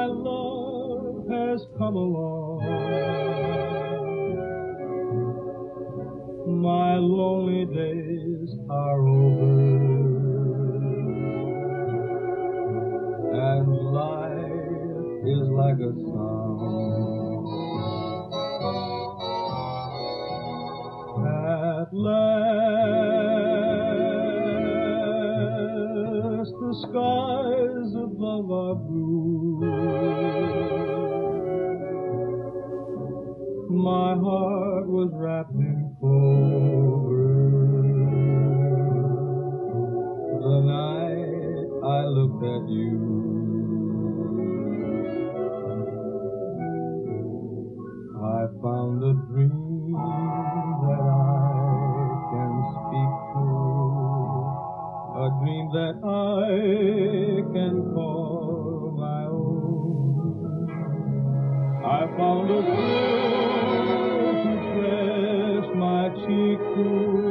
love has come along. My lonely days are over, and life is like a song. At last, the skies above are blue. My heart was wrapped in clover the night I looked at you. I found a dream that I can speak to, a dream that I can call my own. I found a thrill to press my cheek to,